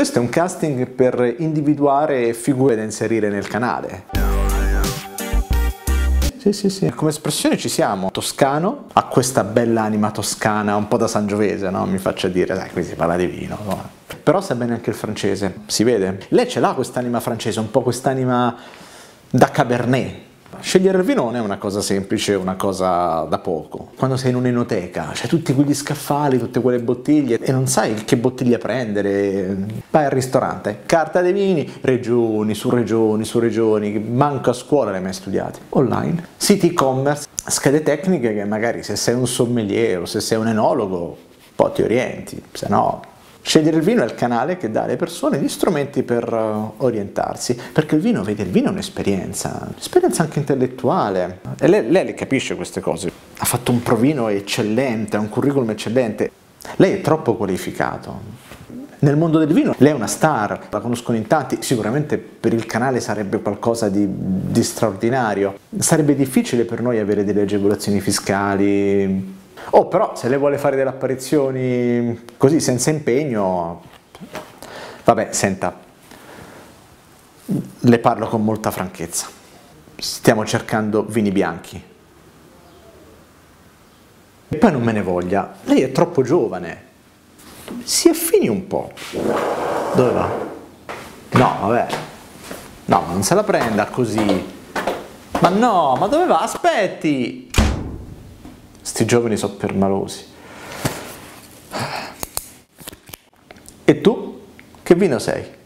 Questo è un casting per individuare figure da inserire nel canale. Sì. Come espressione ci siamo. Toscano, ha questa bella anima toscana, un po' da sangiovese, no? Mi faccia dire, dai, qui si parla di vino, no? Però sa bene anche il francese, si vede? Lei ce l'ha quest'anima francese, un po' quest'anima da Cabernet. Scegliere il vino non è una cosa semplice, una cosa da poco. Quando sei in un'enoteca, c'è tutti quegli scaffali, tutte quelle bottiglie e non sai che bottiglia prendere. Vai al ristorante, carta dei vini, regioni, su regioni, manco a scuola le hai mai studiate. Online, siti e-commerce, schede tecniche che magari se sei un sommelier o se sei un enologo, un po' ti orienti, se no... Scegliere il vino è il canale che dà alle persone gli strumenti per orientarsi, perché il vino, vedi, il vino è un'esperienza anche intellettuale, e lei capisce queste cose. Ha fatto un provino eccellente, ha un curriculum eccellente, lei è troppo qualificato. Nel mondo del vino lei è una star, la conoscono in tanti, sicuramente per il canale sarebbe qualcosa di straordinario. Sarebbe difficile per noi avere delle agevolazioni fiscali. Oh, però se lei vuole fare delle apparizioni così senza impegno, vabbè, senta, le parlo con molta franchezza. Stiamo cercando vini bianchi. E poi non me ne voglia, lei è troppo giovane. Si affini un po'. Dove va? No, vabbè. No, non se la prenda così. Ma no, ma dove va? Aspetti! Sti giovani sono permalosi. E tu? Che vino sei?